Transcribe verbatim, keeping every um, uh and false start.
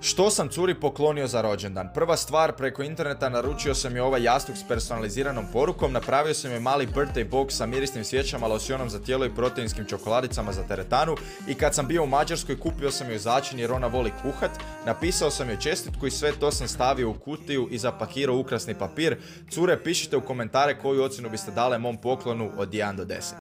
Što sam curi poklonio za rođendan? Prva stvar, preko interneta naručio sam je ovaj jastuk s personaliziranom porukom, napravio sam je mali birthday box sa mirisnim svijećama, losionom za tijelo i proteinskim čokoladicama za teretanu i kad sam bio u Mađarskoj kupio sam joj začin jer ona voli kuhat, napisao sam joj čestitku i sve to sam stavio u kutiju i zapakirao ukrasni papir. Cure, pišite u komentare koju ocjenu biste dale mom poklonu od jedan do deset.